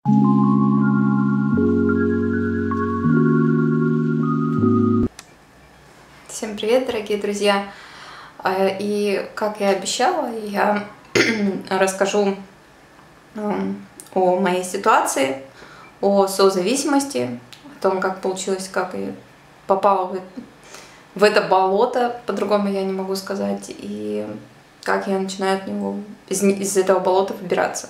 Всем привет, дорогие друзья! И как я обещала, я расскажу о моей ситуации, о созависимости, о том, как получилось, как я попала в это болото, по-другому я не могу сказать, и как я начинаю от него, из этого болота выбираться.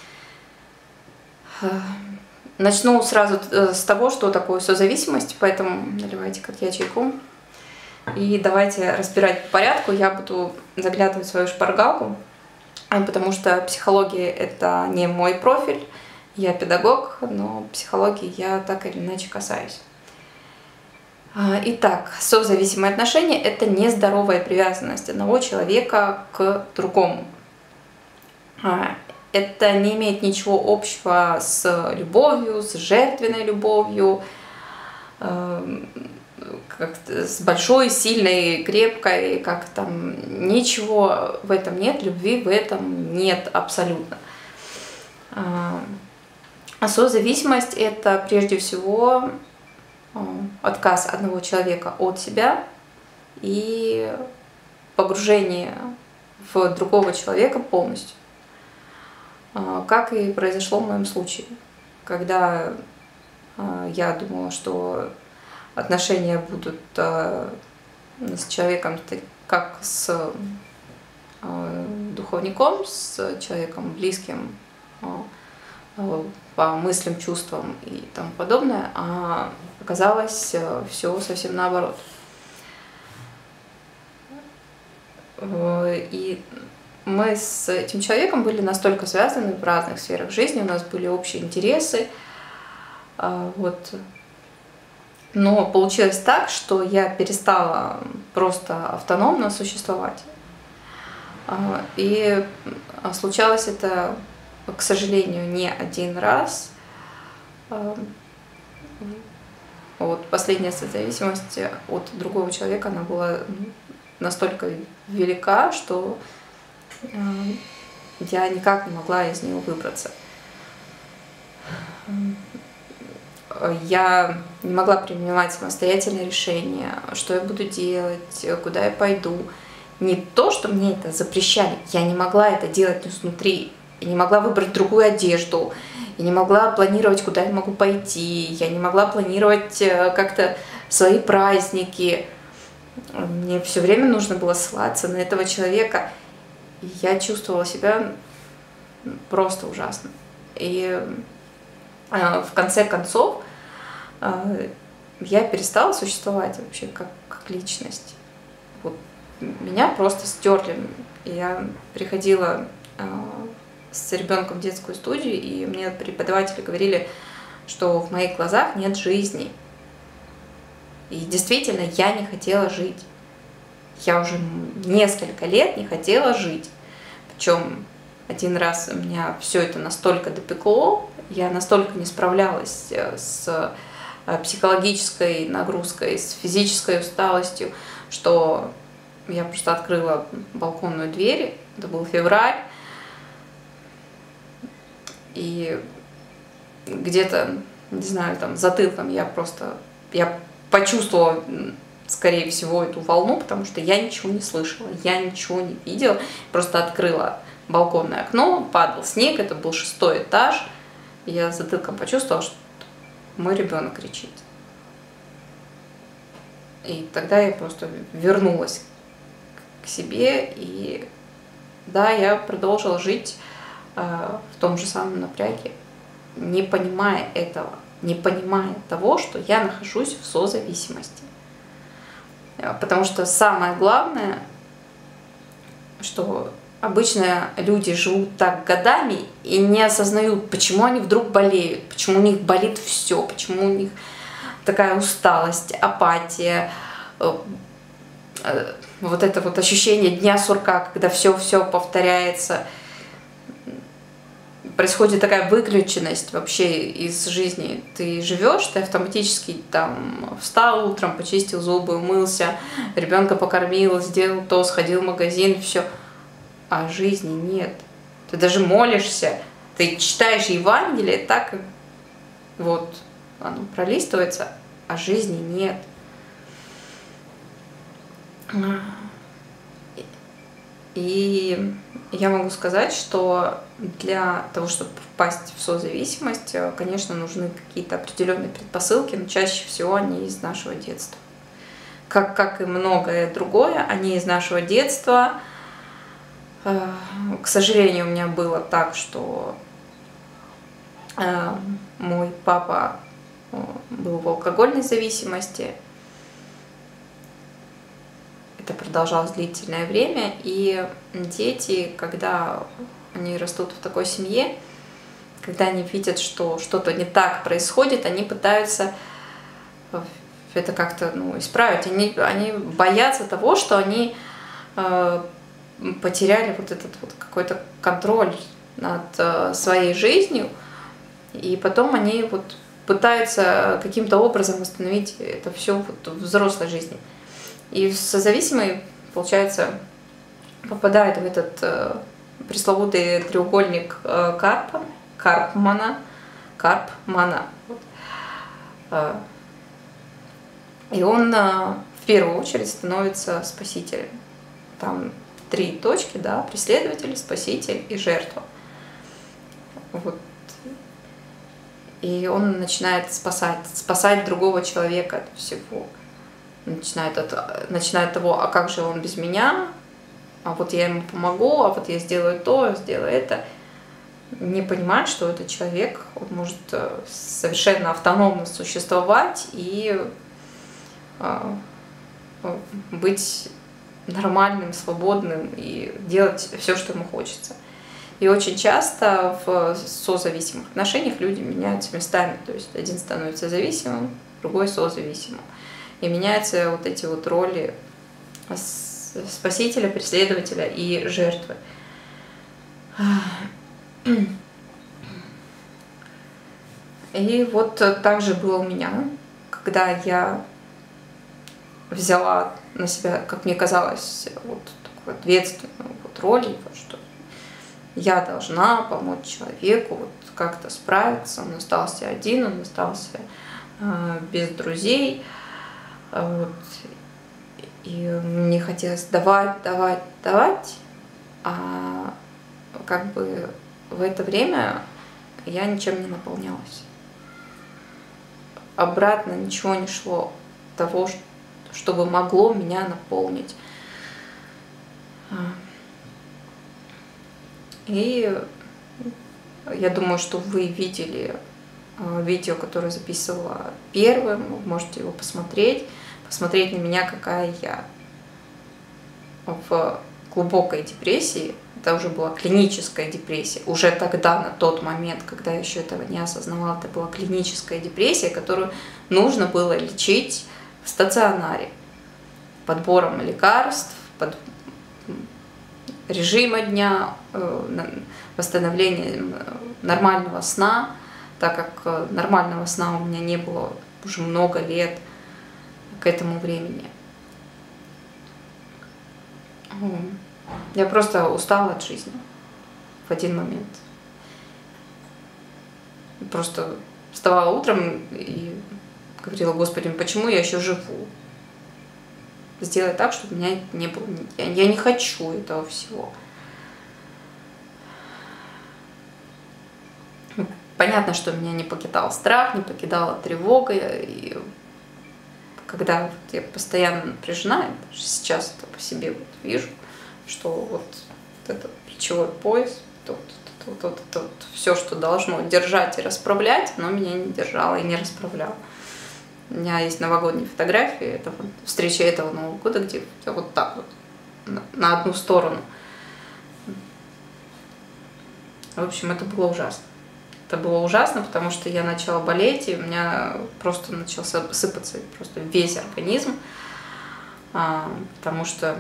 Начну сразу с того, что такое созависимость, поэтому наливайте, как я, чайку. И давайте разбирать по порядку. Я буду заглядывать в свою шпаргалку, потому что психология – это не мой профиль. Я педагог, но психологии я так или иначе касаюсь. Итак, созависимые отношения – это нездоровая привязанность одного человека к другому. Это не имеет ничего общего с любовью, с жертвенной любовью, с большой, сильной, крепкой, как там, ничего в этом нет, любви в этом нет абсолютно. А созависимость – это прежде всего отказ одного человека от себя и погружение в другого человека полностью. Как и произошло в моем случае, когда я думала, что отношения будут с человеком как с духовником, с человеком близким по мыслям, чувствам и тому подобное, а оказалось все совсем наоборот. И мы с этим человеком были настолько связаны в разных сферах жизни, у нас были общие интересы, вот. Но получилось так, что я перестала просто автономно существовать. И случалось это, к сожалению, не один раз. Вот последняя созависимость от другого человека, она была настолько велика, что я никак не могла из нее выбраться. Я не могла принимать самостоятельные решения, что я буду делать, куда я пойду. Не то, что мне это запрещали, я не могла это делать изнутри. Я не могла выбрать другую одежду, я не могла планировать, куда я могу пойти, я не могла планировать как-то свои праздники. Мне все время нужно было ссылаться на этого человека. И я чувствовала себя просто ужасно. И в конце концов я перестала существовать вообще как личность. Вот меня просто стерли. Я приходила с ребенком в детскую студию, и мне преподаватели говорили, что в моих глазах нет жизни. И действительно, я не хотела жить. Я уже несколько лет не хотела жить. Причем один раз у меня все это настолько допекло, я настолько не справлялась с психологической нагрузкой, с физической усталостью, что я просто открыла балконную дверь, это был февраль, и где-то, не знаю, там затылком я почувствовала, скорее всего, эту волну, потому что я ничего не слышала, я ничего не видела, просто открыла балконное окно, падал снег, это был 6-й этаж, и я затылком почувствовала, что мой ребенок кричит. И тогда я просто вернулась к себе, и да, я продолжила жить в том же самом напряге, не понимая этого, не понимая того, что я нахожусь в созависимости. Потому что самое главное, что обычно люди живут так годами и не осознают, почему они вдруг болеют, почему у них болит все, почему у них такая усталость, апатия, вот это вот ощущение дня сурка, когда все повторяется. Происходит такая выключенность вообще из жизни. Ты живешь, ты автоматически там встал утром, почистил зубы, умылся, ребенка покормил, сделал то, сходил в магазин, все. А жизни нет. Ты даже молишься, Ты читаешь Евангелие так, как вот оно пролистывается, а жизни нет. И я могу сказать, что для того, чтобы впасть в созависимость, конечно, нужны какие-то определенные предпосылки, но чаще всего они из нашего детства. Как и многое другое, они из нашего детства. К сожалению, у меня было так, что мой папа был в алкогольной зависимости. Это продолжалось длительное время, и дети, когда они растут в такой семье, когда они видят, что что-то не так происходит, они пытаются это как-то исправить. Они боятся того, что они потеряли вот этот вот какой-то контроль над своей жизнью, и потом они вот пытаются каким-то образом восстановить это все вот в взрослой жизни. И созависимый, получается, попадает в этот пресловутый треугольник Карпмана. И он в первую очередь становится спасителем. Там 3 точки, да, преследователь, спаситель и жертва. Вот. И он начинает спасать другого человека от всего. Начинает от того, а как же он без меня, а вот я ему помогу, а вот я сделаю то, сделаю это. Не понимает, что этот человек, он может совершенно автономно существовать и быть нормальным, свободным и делать все, что ему хочется. И очень часто в созависимых отношениях люди меняются местами. То есть один становится зависимым, другой созависимым. И меняются вот эти вот роли спасителя, преследователя и жертвы. И вот так же было у меня, когда я взяла на себя, как мне казалось, вот такую ответственную вот роль, вот, что я должна помочь человеку вот как-то справиться. Он остался один, он остался без друзей. Вот. И мне хотелось давать, а как бы в это время я ничем не наполнялась. Обратно ничего не шло того, чтобы могло меня наполнить. И я думаю, что вы видели видео, которое записывала первым, вы можете его посмотреть на меня, какая я в глубокой депрессии. Это уже была клиническая депрессия. Уже тогда, на тот момент, когда я еще этого не осознавала, это была клиническая депрессия, которую нужно было лечить в стационаре. Подбором лекарств, режима дня, восстановлением нормального сна, так как нормального сна у меня не было уже много лет к этому времени. Я просто устала от жизни в один момент. Просто вставала утром и говорила: Господи, почему я еще живу? Сделай так, чтобы меня не было. Я не хочу этого всего. Понятно, что меня не покидал страх, не покидала тревога. И когда я постоянно напряжена, даже сейчас это по себе вот вижу, что вот этот плечевой пояс, все, что должно держать и расправлять, оно меня не держало и не расправляло. У меня есть новогодние фотографии, это вот встреча этого Нового года, где вот так вот, на одну сторону. В общем, это было ужасно. Это было ужасно, потому что я начала болеть, и у меня просто начался сыпаться просто весь организм, потому что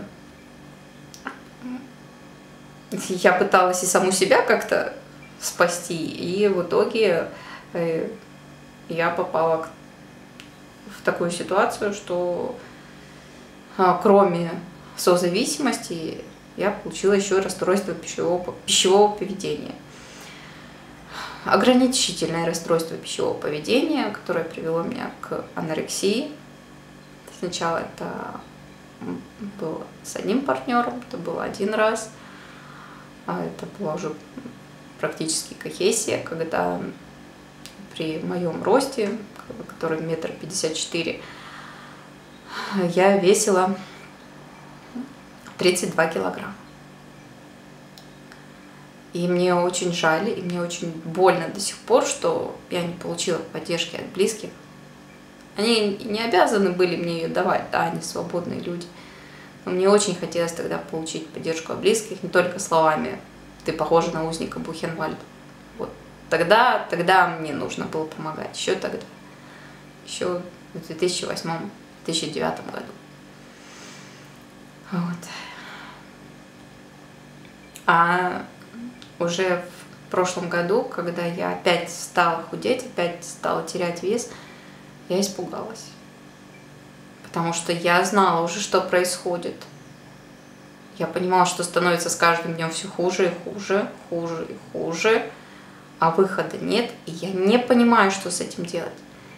я пыталась и саму себя как-то спасти, и в итоге я попала в такую ситуацию, что кроме созависимости я получила еще и расстройство пищевого поведения. ограничительное расстройство пищевого поведения, которое привело меня к анорексии. Сначала это было с одним партнером, это было один раз, а это была уже практически кахесия, когда при моем росте, который 1,54 м, я весила 32 килограмма. И мне очень жаль, и мне очень больно до сих пор, что я не получила поддержки от близких. Они не обязаны были мне ее давать, да, они свободные люди. Но мне очень хотелось тогда получить поддержку от близких, не только словами «ты похожа на узника Бухенвальда». Вот тогда мне нужно было помогать, еще тогда, еще в 2008-2009 году. Вот. А уже в прошлом году, когда я опять стала худеть, опять стала терять вес, я испугалась. Потому что я знала уже, что происходит. Я понимала, что становится с каждым днем все хуже и хуже, хуже и хуже, а выхода нет, и я не понимаю, что с этим делать.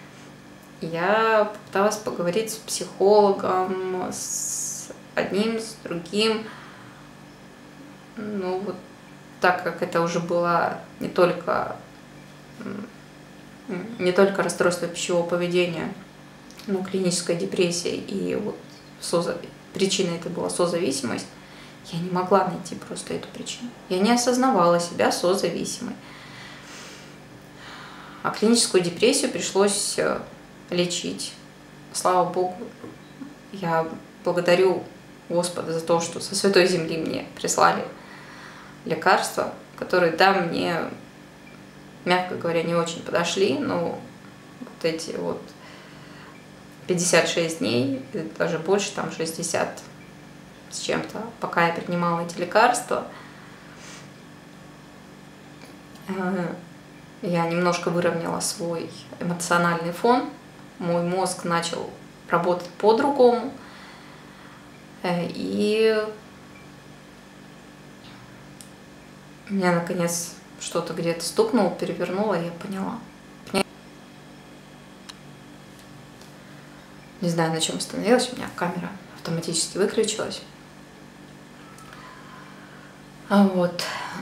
Я попыталась поговорить с психологом, с одним, с другим. Ну вот, так как это уже было не только расстройство пищевого поведения, но клиническая депрессия, и вот причиной это была созависимость, я не могла найти просто эту причину. Я не осознавала себя созависимой. А клиническую депрессию пришлось лечить. Слава Богу, я благодарю Господа за то, что со Святой Земли мне прислали лекарства, которые, да, мне, мягко говоря, не очень подошли, но вот эти вот 56 дней, даже больше, там 60 с чем-то, пока я принимала эти лекарства, я немножко выровняла свой эмоциональный фон, мой мозг начал работать по-другому, и меня наконец что-то где-то стукнуло, перевернуло, и я поняла. Не знаю, на чем остановилась, у меня камера автоматически выключилась. Вот.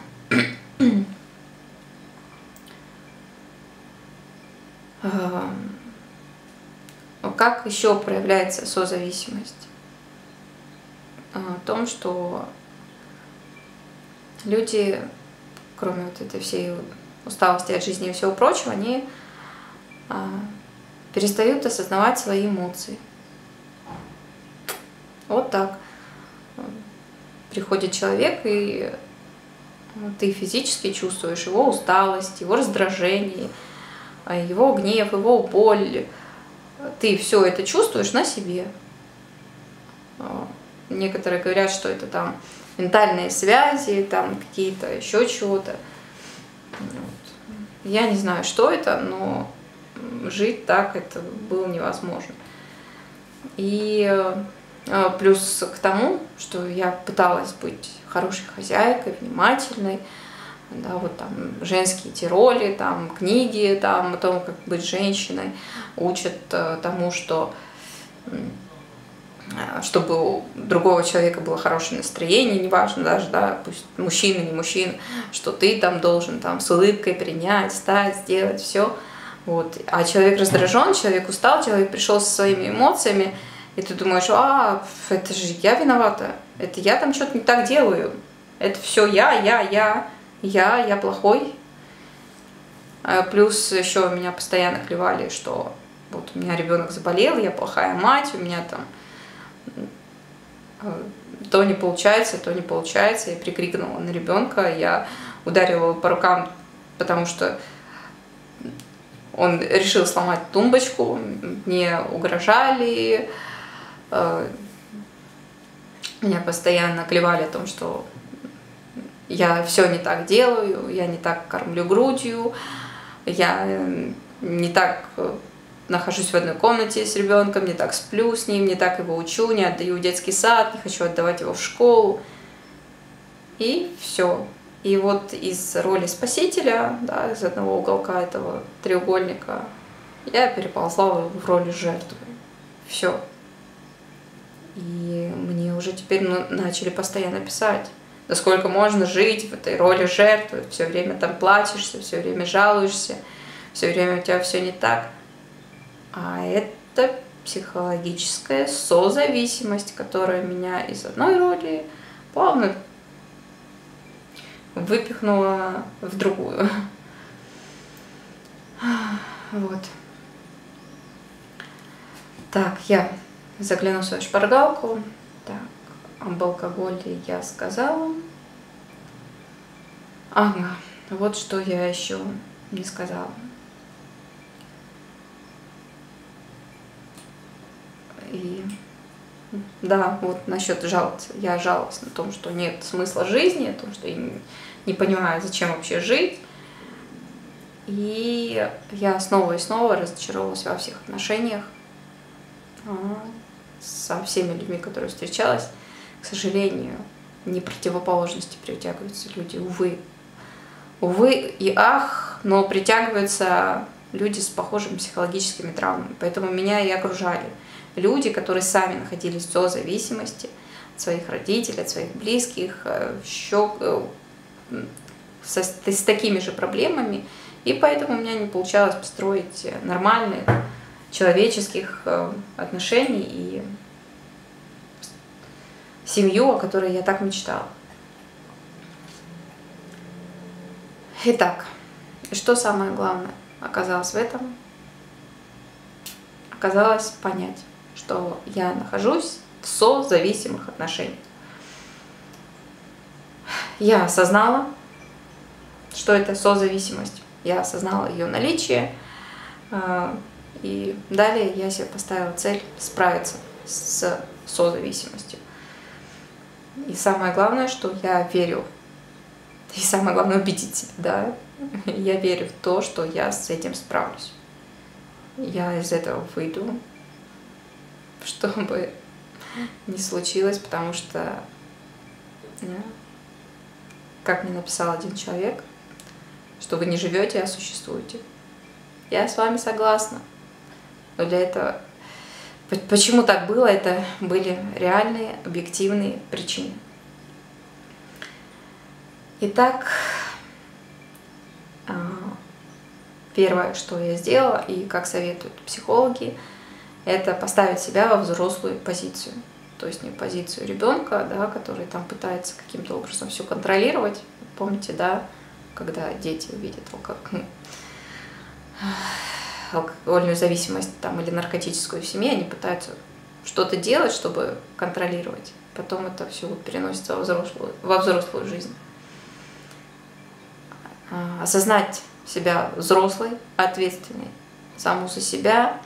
Как еще проявляется созависимость? В том, что люди, кроме вот этой всей усталости от жизни и всего прочего, они перестают осознавать свои эмоции. Вот так. Приходит человек, и ты физически чувствуешь его усталость, его раздражение, его гнев, его боль. Ты все это чувствуешь на себе. Некоторые говорят, что это там ментальные связи, там какие-то еще чего-то. Вот. Я не знаю, что это, но жить так это было невозможно. И плюс к тому, что я пыталась быть хорошей хозяйкой, внимательной, да, вот там женские эти роли, там книги, там о том, как быть женщиной, учат тому, что чтобы у другого человека было хорошее настроение, неважно даже, да, пусть мужчина, не мужчина, что ты там должен там с улыбкой принять, встать, сделать все. Вот. А человек раздражен, человек устал, человек пришел со своими эмоциями, и ты думаешь, это же я виновата, это я там что-то не так делаю, это все я плохой. Плюс еще меня постоянно клевали, что вот у меня ребенок заболел, я плохая мать, у меня там то не получается, то не получается. Я прикрикнула на ребенка, я ударила его по рукам, потому что он решил сломать тумбочку, мне угрожали, меня постоянно клевали о том, что я все не так делаю, я не так кормлю грудью, я не так нахожусь в одной комнате с ребенком, не так сплю с ним, не так его учу, не отдаю в детский сад, не хочу отдавать его в школу. И все. И вот из роли спасителя, да, из одного уголка этого треугольника, я переползла в роль жертвы. Все. И мне уже теперь начали постоянно писать: да сколько можно жить в этой роли жертвы, все время там плачешься, все время жалуешься, все время у тебя все не так. А это психологическая созависимость, которая меня из одной роли плавно выпихнула в другую. Вот. Так, я загляну в свою шпаргалку. Так, об алкоголе я сказала. Ага, вот что я еще не сказала. И да, вот насчет жаловаться. Я жаловалась на том, что нет смысла жизни, о том, что я не понимаю, зачем вообще жить. И я снова и снова разочаровалась во всех отношениях со всеми людьми, которые встречалась. К сожалению, не противоположности притягиваются люди, увы. Увы и ах, но притягиваются люди с похожими психологическими травмами. Поэтому меня и окружали люди, которые сами находились в созависимости от своих родителей, от своих близких, еще с такими же проблемами. И поэтому у меня не получалось построить нормальных человеческих отношений и семью, о которой я так мечтала. Итак, что самое главное оказалось в этом? Оказалось понять, что я нахожусь в созависимых отношениях. Я осознала, что это созависимость. Я осознала ее наличие. И далее я себе поставила цель справиться с созависимостью. И самое главное, что я верю, и самое главное убедить себя, да, я верю в то, что я с этим справлюсь. Я из этого выйду, что бы ни случилось, потому что, как мне написал один человек, что вы не живете, а существуете. Я с вами согласна. Но для этого... Почему так было? Это были реальные, объективные причины. Итак, первое, что я сделала, и как советуют психологи, это поставить себя во взрослую позицию. То есть не позицию ребенка, да, который там пытается каким-то образом все контролировать. Помните, да, когда дети видят алкогольную зависимость там, или наркотическую в семье, они пытаются что-то делать, чтобы контролировать. Потом это все переносится во взрослую жизнь. Осознать себя взрослой, ответственной, саму за себя,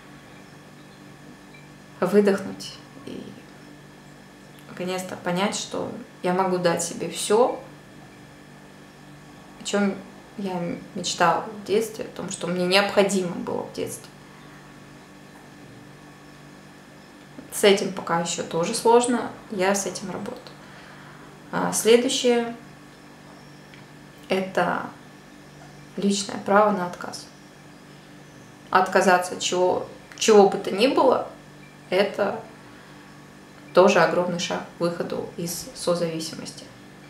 выдохнуть и наконец-то понять, что я могу дать себе все, о чем я мечтала в детстве, о том, что мне необходимо было в детстве. С этим пока еще тоже сложно, я с этим работаю. Следующее – это личное право на отказ. Отказаться от чего бы то ни было – это тоже огромный шаг к выходу из созависимости.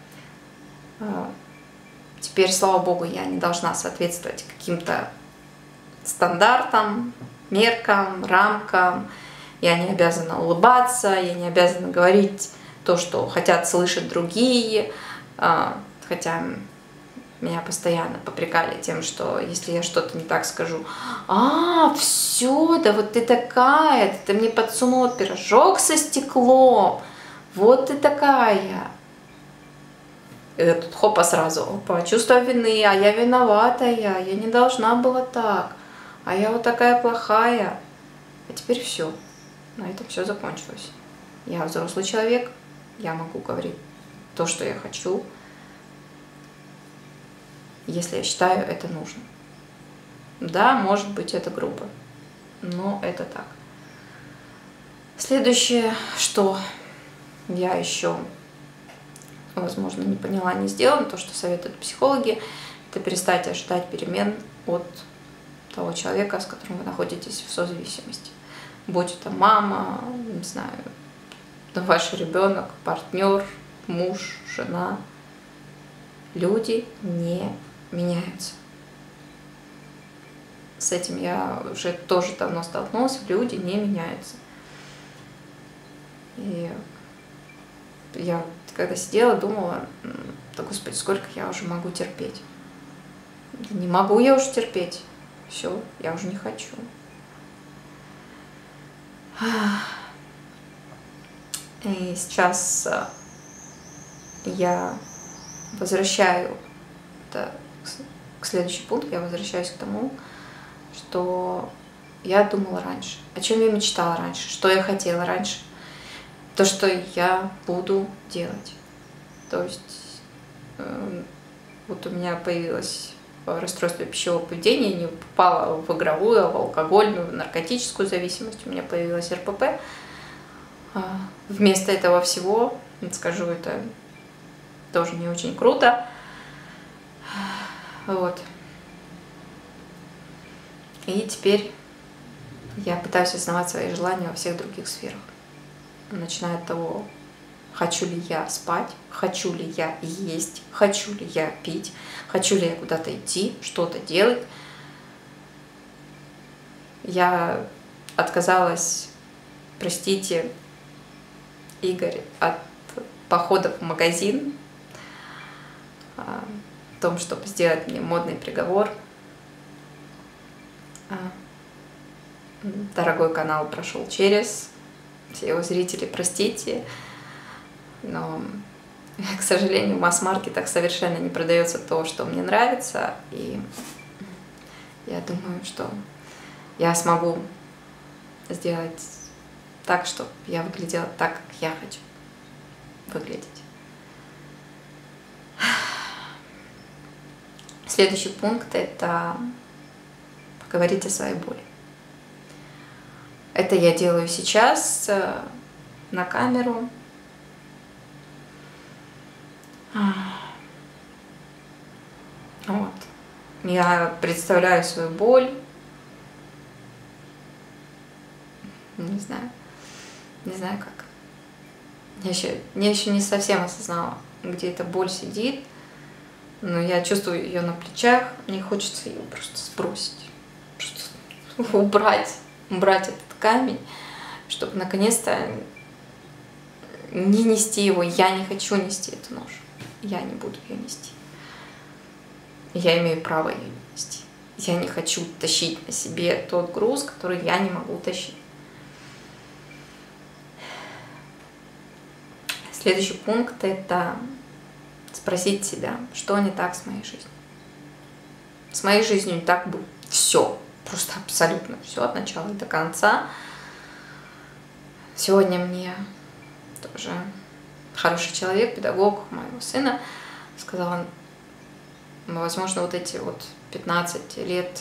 Теперь, слава богу, я не должна соответствовать каким-то стандартам, меркам, рамкам. Я не обязана улыбаться, я не обязана говорить то, что хотят слышать другие. Хотя меня постоянно попрекали тем, что если я что-то не так скажу, все, да вот ты такая, ты мне подсунула пирожок со стеклом, вот ты такая. И тут хопа сразу, чувство вины, а я виноватая, я не должна была так, а я вот такая плохая. А теперь все, на этом все закончилось. Я взрослый человек, я могу говорить то, что я хочу, если я считаю это нужным. Да, может быть, это грубо, но это так. Следующее, что я еще возможно, не поняла, не сделала. То, что советуют психологи, это перестать ожидать перемен от того человека, с которым вы находитесь в созависимости. Будь это мама, не знаю, ваш ребенок, партнер, муж, жена. Люди не меняются. С этим я уже тоже давно столкнулась. Люди не меняются. И я когда сидела, думала, да господи, сколько я уже могу терпеть. Да не могу я уже терпеть. Все, я уже не хочу. И сейчас я возвращаю это к следующему пункту, я возвращаюсь к тому, что я думала раньше, о чем я мечтала раньше, что я хотела раньше, то, что я буду делать. То есть вот у меня появилось расстройство пищевого поведения, я не попала в игровую, в алкогольную, в наркотическую зависимость, у меня появилось РПП. Вместо этого всего, скажу, это тоже не очень круто. Вот. И теперь я пытаюсь осознавать свои желания во всех других сферах. Начиная от того, хочу ли я спать, хочу ли я есть, хочу ли я пить, хочу ли я куда-то идти, что-то делать. Я отказалась, простите, Игорь, от походов в магазин, о том, чтобы сделать мне модный приговор. Дорогой канал прошел через, все его зрители, простите, но, к сожалению, в масс-маркетах совершенно не продается то, что мне нравится, и я думаю, что я смогу сделать так, чтобы я выглядела так, как я хочу выглядеть. Следующий пункт – это поговорить о своей боли. Это я делаю сейчас на камеру. Вот. Я представляю свою боль. Не знаю как. Я еще не совсем осознала, где эта боль сидит, но я чувствую ее на плечах, мне хочется ее просто сбросить, просто убрать этот камень, чтобы наконец-то не нести его. Я не хочу нести эту ношу, я не буду ее нести. Я имею право ее нести. Я не хочу тащить на себе тот груз, который я не могу тащить. Следующий пункт – это спросить себя, что не так с моей жизнью. С моей жизнью не так было все, просто абсолютно все от начала и до конца. Сегодня мне тоже хороший человек, педагог моего сына, сказал, возможно, вот эти вот 15 лет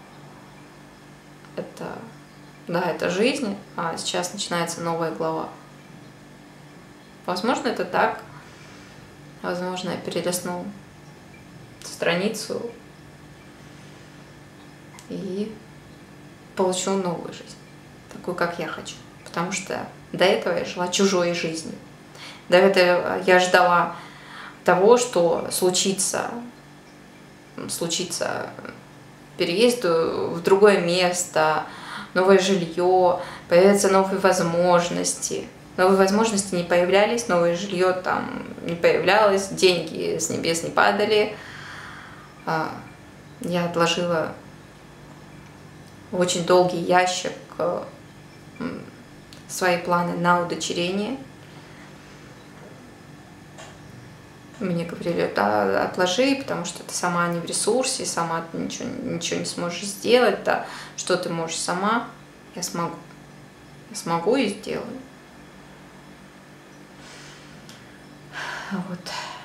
это жизнь, а сейчас начинается новая глава. Возможно, это так. Возможно, я перелистну страницу и получу новую жизнь, такую, как я хочу. Потому что до этого я жила чужой жизнью. До этого я ждала того, что случится переезд в другое место, новое жилье, появятся новые возможности. Новые возможности не появлялись, новое жилье там не появлялось, деньги с небес не падали. Я отложила в очень долгий ящик свои планы на удочерение. Мне говорили, да, отложи, потому что ты сама не в ресурсе, сама ты ничего не сможешь сделать, да, что ты можешь сама. Я смогу. Я смогу и сделаю. Вот.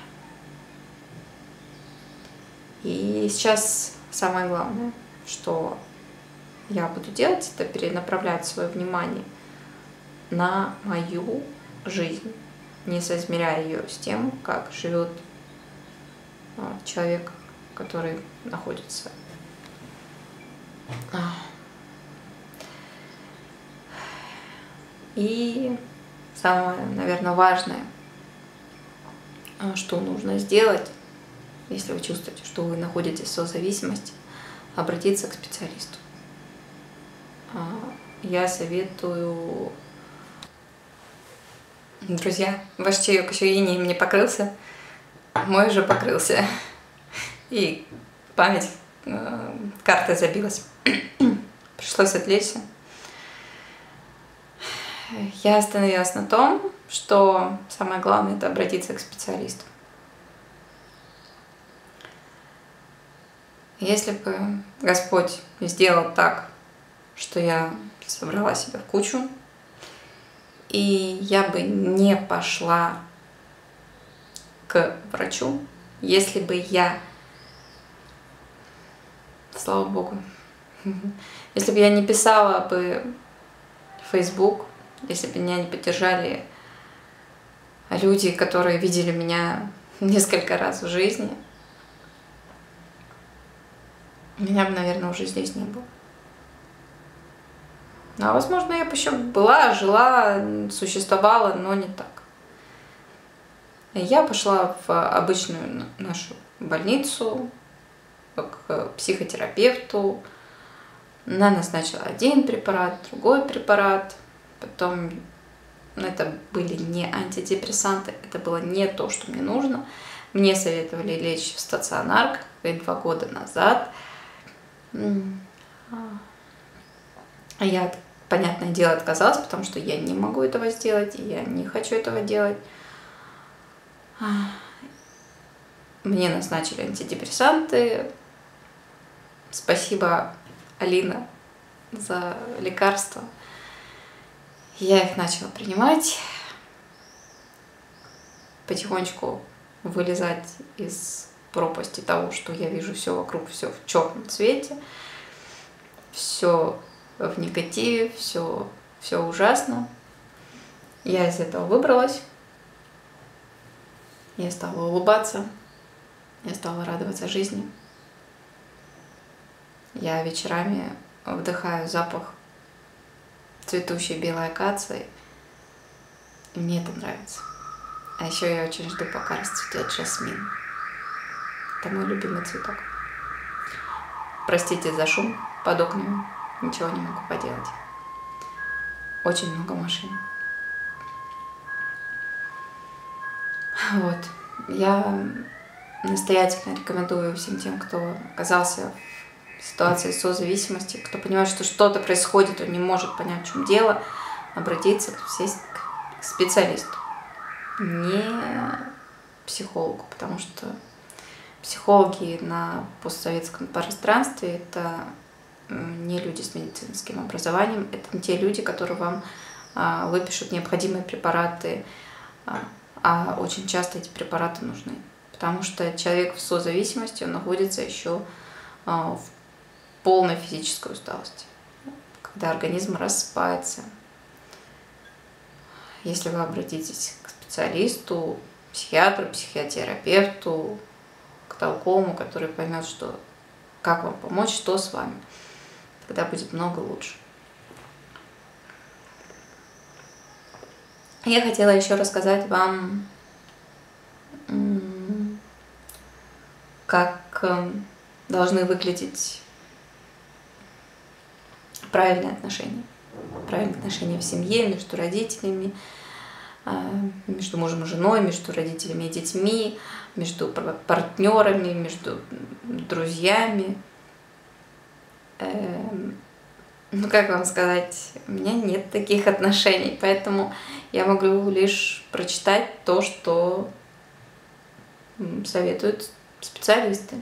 И сейчас самое главное, что я буду делать, это перенаправлять свое внимание на мою жизнь, не соизмеряя ее с тем, как живет человек, который находится. И самое, наверное, важное, что нужно сделать, если вы чувствуете, что вы находитесь в созависимости, обратиться к специалисту. Я советую... Друзья, ваш чаек еще инеем не покрылся, мой уже покрылся. И память картой забилась. Пришлось отвлечься. Я остановилась на том, что самое главное — это обратиться к специалисту. Если бы Господь сделал так, что я собрала себя в кучу, и я бы не пошла к врачу, если бы я, слава Богу, если бы я не писала бы в Facebook, если бы меня не поддержали люди, которые видели меня несколько раз в жизни, меня бы, наверное, уже здесь не было. А возможно, я бы еще была, жила, существовала, но не так. Я пошла в обычную нашу больницу, к психотерапевту. Она назначила один препарат, другой препарат. Потом это были не антидепрессанты, это было не то, что мне нужно. Мне советовали лечь в стационар 2 года назад. Я, понятное дело, отказалась, потому что я не могу этого сделать, и я не хочу этого делать. Мне назначили антидепрессанты. Спасибо, Алина, за лекарства. Я их начала принимать, потихонечку вылезать из пропасти того, что я вижу все вокруг, все в черном цвете, все в негативе, все ужасно. Я из этого выбралась. Я стала улыбаться, я стала радоваться жизни. Я вечерами вдыхаю запах цветущей белой акации, и мне это нравится. А еще я очень жду, пока расцветет жасмин. Это мой любимый цветок. Простите за шум под окнами, ничего не могу поделать. Очень много машин. Вот. Я настоятельно рекомендую всем тем, кто оказался в ситуации созависимости, кто понимает, что что-то происходит, он не может понять, в чем дело, обратиться к специалисту, не психологу, потому что психологи на постсоветском пространстве — это не люди с медицинским образованием, это не те люди, которые вам выпишут необходимые препараты, а очень часто эти препараты нужны, потому что человек в созависимости, он находится еще в полной физической усталости, когда организм рассыпается. Если вы обратитесь к специалисту, психиатру, психотерапевту, к толковому, который поймет, что, как вам помочь, что с вами, тогда будет много лучше. Я хотела еще рассказать вам, как должны выглядеть правильные отношения. Правильные отношения в семье, между родителями, между мужем и женой, между родителями и детьми, между партнерами, между друзьями. Ну, как вам сказать, у меня нет таких отношений, поэтому я могу лишь прочитать то, что советуют специалисты,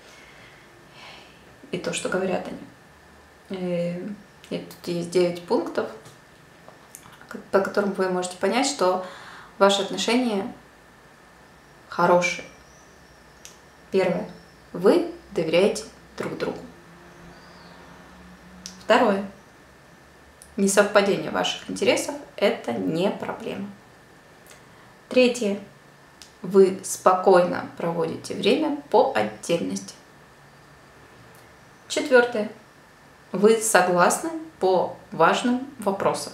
и то, что говорят они. И тут есть 9 пунктов, по которым вы можете понять, что ваши отношения хорошие. Первое. Вы доверяете друг другу. Второе. Несовпадение ваших интересов – это не проблема. Третье. Вы спокойно проводите время по отдельности. Четвертое. Вы согласны по важным вопросам.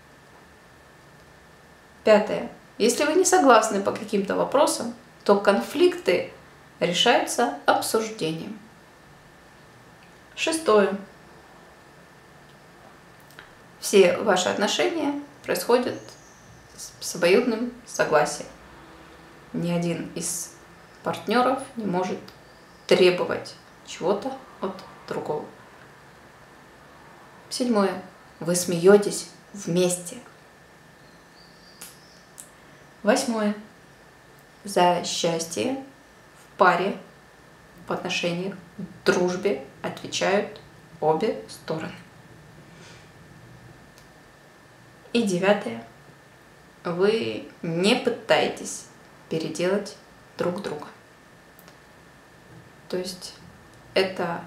Пятое. Если вы не согласны по каким-то вопросам, то конфликты решаются обсуждением. Шестое. Все ваши отношения происходят с обоюдным согласием. Ни один из партнеров не может требовать чего-то от другого. Седьмое. Вы смеетесь вместе. Восьмое. За счастье в паре, в отношениях, в дружбе отвечают обе стороны. И девятое. Вы не пытаетесь переделать друг друга. То есть это,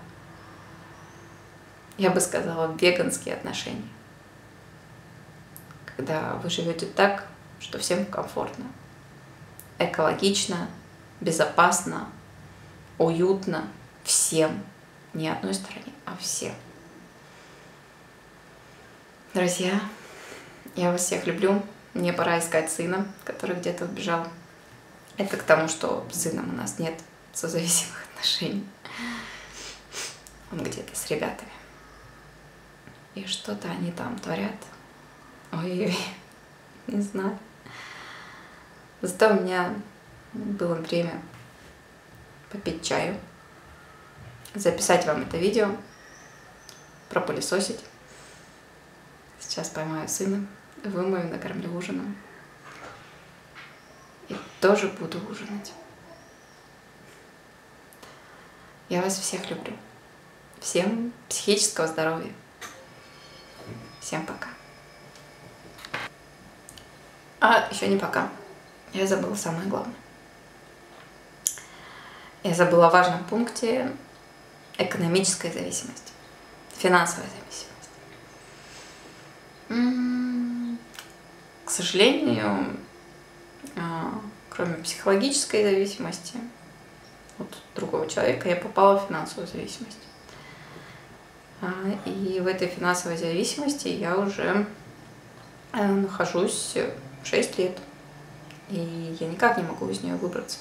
я бы сказала, веганские отношения. Когда вы живете так, что всем комфортно, экологично, безопасно, уютно всем. Не одной стороне, а всем. Друзья, я вас всех люблю. Мне пора искать сына, который где-то убежал. Это к тому, что с сыном у нас нет созависимых отношений. Он где-то с ребятами. И что-то они там творят. Ой-ой-ой, не знаю. Зато у меня было время попить чаю, записать вам это видео, пропылесосить. Сейчас поймаю сына, вымою, накормлю ужином. И тоже буду ужинать. Я вас всех люблю. Всем психического здоровья. Всем пока. А еще не пока. Я забыла самое главное. Я забыла о важном пункте: экономическая зависимость, финансовая зависимость. К сожалению, кроме психологической зависимости от другого человека, я попала в финансовую зависимость. И в этой финансовой зависимости я уже нахожусь 6 лет. И я никак не могу из нее выбраться.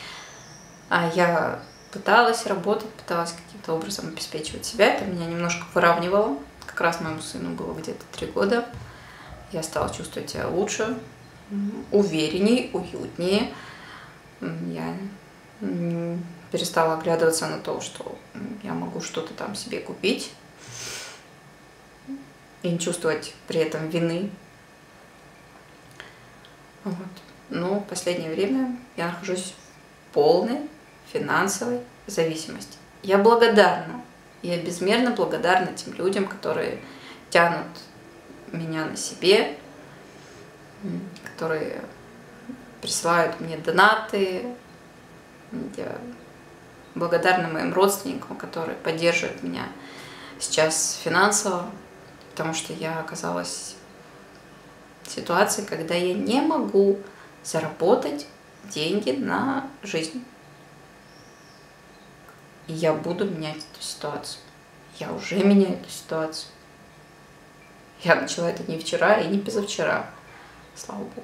Я пыталась работать, пыталась каким-то образом обеспечивать себя. Это меня немножко выравнивало. Как раз моему сыну было где-то 3 года. Я стала чувствовать себя лучше, увереннее, уютнее. Я перестала оглядываться на то, что я могу что-то там себе купить. И не чувствовать при этом вины. Вот. Но в последнее время я нахожусь в полной финансовой зависимости. Я благодарна, я безмерно благодарна тем людям, которые тянут меня на себе, которые присылают мне донаты. Я благодарна моим родственникам, которые поддерживают меня сейчас финансово, потому что я оказалась в ситуации, когда я не могу заработать деньги на жизнь. И я буду менять эту ситуацию. Я уже меняю эту ситуацию. Я начала это не вчера и не позавчера, слава богу.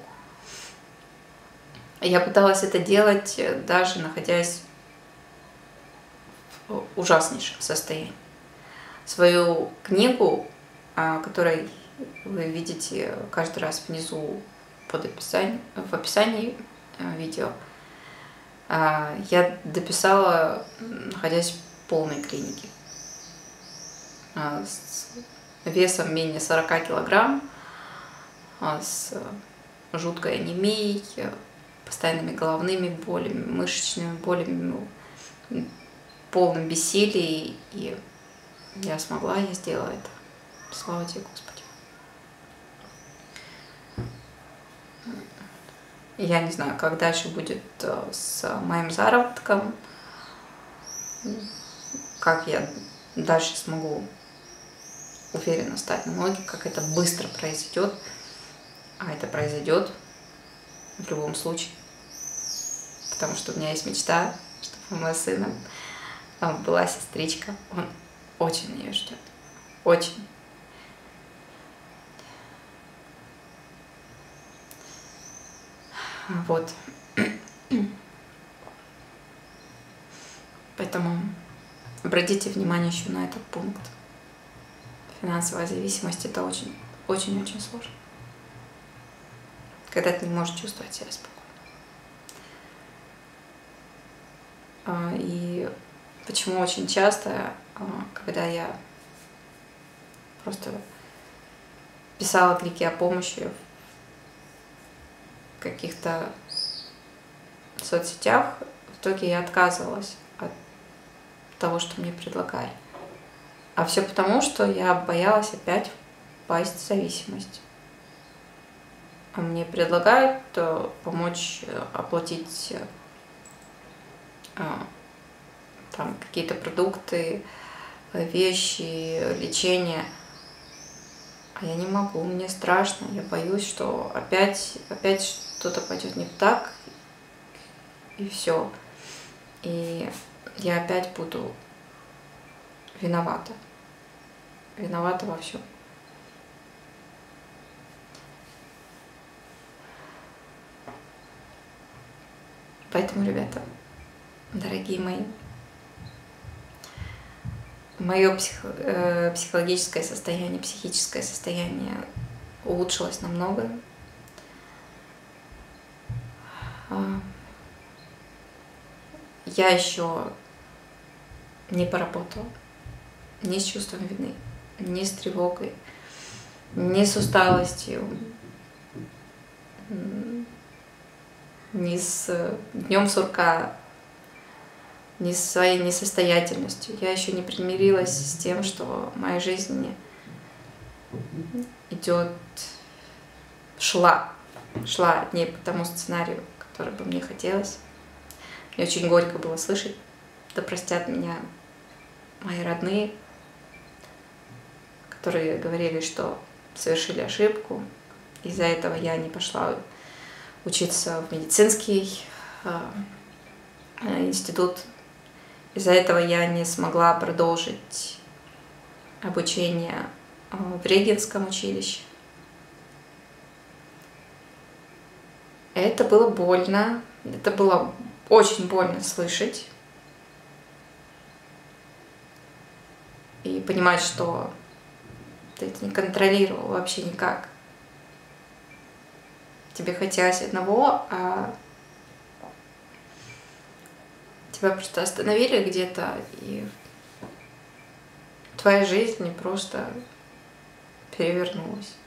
Я пыталась это делать, даже находясь в ужаснейшем состоянии. Свою книгу, которую вы видите каждый раз внизу в описании видео, я дописала, находясь в полной клинике. С весом менее 40 килограмм, с жуткой анемией, постоянными головными болями, мышечными болями, полным бессилием. И я смогла, я сделала это. Слава тебе, Господи. Я не знаю, как дальше будет с моим заработком, как я дальше смогу уверенно встать на ноги, как это быстро произойдет. А это произойдет. в любом случае. Потому что у меня есть мечта, чтобы у моего сына была сестричка. Он очень ее ждет. Очень. Вот. Поэтому обратите внимание еще на этот пункт. Финансовая зависимость — это очень-очень сложно. Когда ты не можешь чувствовать себя спокойно. И почему очень часто, когда я просто писала крики о помощи в каких-то соцсетях, в итоге я отказывалась от того, что мне предлагали. А все потому, что я боялась опять впасть в зависимость. А мне предлагают помочь оплатить там какие-то продукты, вещи, лечение. А я не могу, мне страшно, я боюсь, что опять что-то пойдет не так, и все. И я опять буду виновата. Виновата во всем. Поэтому, ребята, дорогие мои, мое психологическое состояние, психическое состояние улучшилось намного. Я еще не поработала ни с чувством вины, ни с тревогой, ни с усталостью, ни с днем сурка, ни с своей несостоятельностью. Я еще не примирилась с тем, что моя жизнь шла не по тому сценарию, который бы мне хотелось. Мне очень горько было слышать, да простят меня мои родные, которые говорили, что совершили ошибку. Из-за этого я не пошла учиться в медицинский институт. Из-за этого я не смогла продолжить обучение в Регенском училище. Это было больно, это было очень больно слышать и понимать, что ты это не контролировал вообще никак. Тебе хотелось одного, а тебя просто остановили где-то, и твоя жизнь просто перевернулась.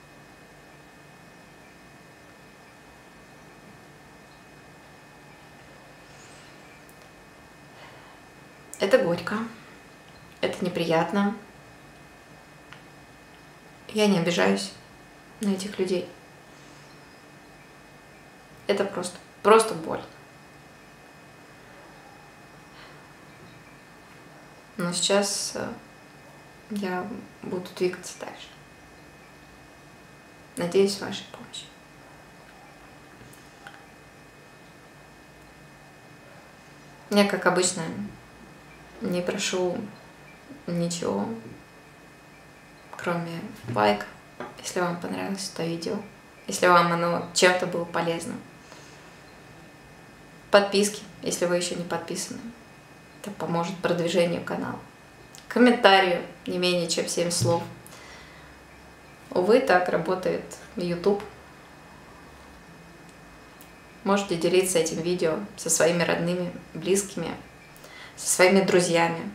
Это горько, это неприятно. Я не обижаюсь на этих людей. Это просто боль. Но сейчас я буду двигаться дальше. Надеюсь, в вашей помощи. Я, как обычно, не прошу ничего, кроме лайка, если вам понравилось это видео, если вам оно чем-то было полезным. Подписки, если вы еще не подписаны. Это поможет продвижению канала. Комментарию не менее чем 7 слов. Увы, так работает YouTube. Можете делиться этим видео со своими родными, близкими, со своими друзьями.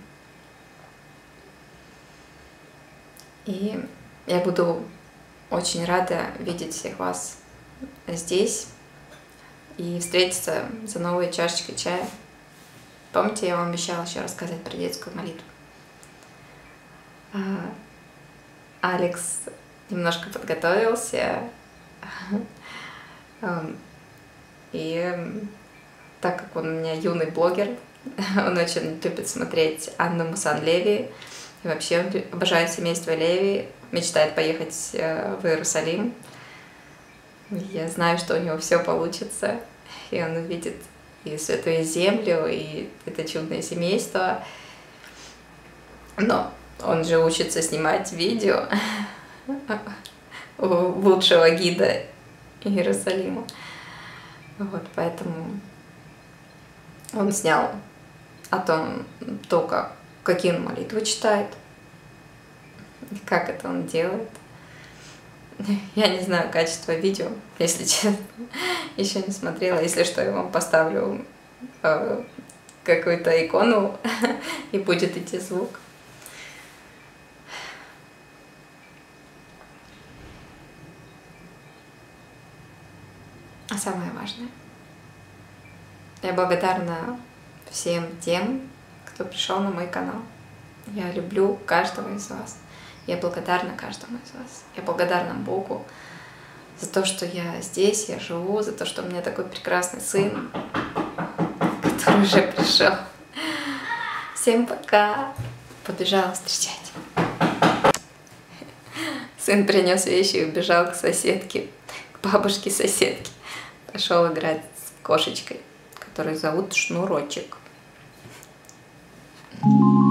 И я буду очень рада видеть всех вас здесь и встретиться за новой чашечкой чая. Помните, я вам обещала еще рассказать про детскую молитву. Алекс немножко подготовился. И так как он у меня юный блогер, он очень любит смотреть Анну Муссан-Леви. И вообще он обожает семейство Леви, мечтает поехать в Иерусалим. Я знаю, что у него все получится, и он увидит и Святую Землю, и это чудное семейство. Но он же учится снимать видео у лучшего гида Иерусалима. Вот, поэтому он снял о том, какие он молитвы читает, как это он делает. Я не знаю качество видео, если честно, еще не смотрела. Если что, я вам поставлю какую-то икону, и будет идти звук. А самое важное, я благодарна всем тем, кто пришел на мой канал. Я люблю каждого из вас. Я благодарна каждому из вас. Я благодарна Богу за то, что я здесь, я живу, за то, что у меня такой прекрасный сын, который уже пришел. Всем пока! Побежала встречать. Сын принес вещи и убежал к соседке, к бабушке соседке. Пошел играть с кошечкой, которую зовут Шнурочек.